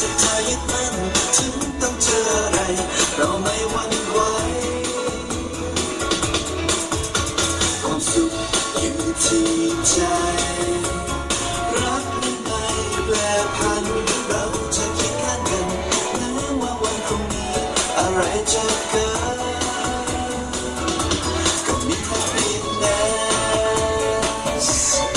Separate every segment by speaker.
Speaker 1: ศรัทธายึดมั่นถึงต้องเจออะไรเราไม่หวั่นไหวความสุขอยู่ที่ใจรักนั้นไม่แปรผันเราจะเคียงข้างกันแม้ว่าวันพรุ่งนี้อะไรจะเกิดก็มี happiness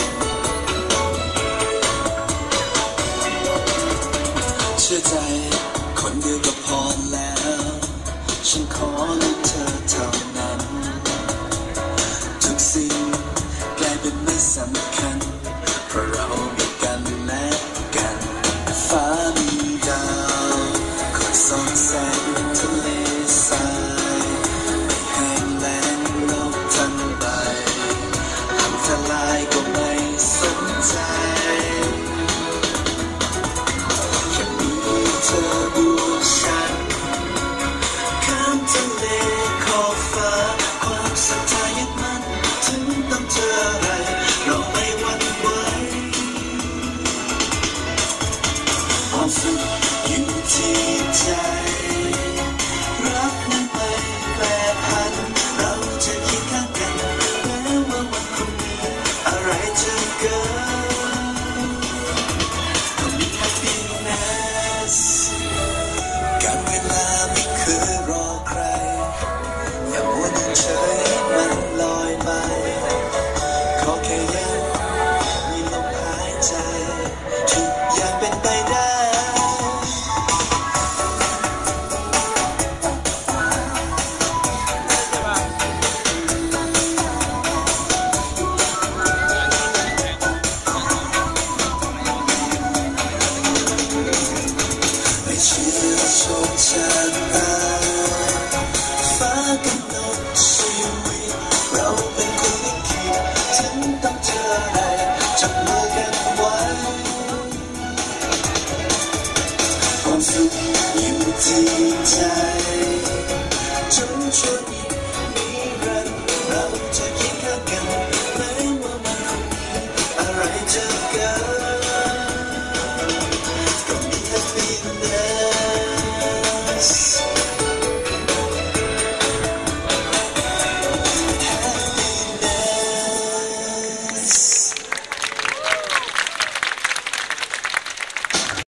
Speaker 1: เชื่อใจคนเดียวก็พอแล้วฉันขอให้เธอเท่านั้นทุกสิ่งกลายเป็นไม่สำคัญเพราะเรามีกันและกันฟ้ามีดาวคอยส่องแสงทะเลทรายไม่แห้งแล้งโลกทั้งใบทำทลายก็ไม่สนใจแค่มีเธอบวกฉันข้ามทะเลขอบฟ้าความศรัทธายึดมั่นถึงต้องเจออะไรเราไม่หวั่นไหวความสุขอยู่ที่ใจรักนั้นไม่แปรผันเราจะเคียงข้างกันแม้ว่าวันพรุ่งนี้อะไรจะเกิดก็มี happiness การเวลาไม่เคยรอใครอย่ามัวนิ่งเฉยให้มันลอยไปขอแค่ยังมีลมหายใจทุกอย่างเป็นไปได้ไม่เชื่อโชคชะตาฟ้ากำหนดชีวิตเราเป็นคนลิขิตถึงต้องเจออะไรจับมือกันไว้ความสุขอยู่ที่ใจ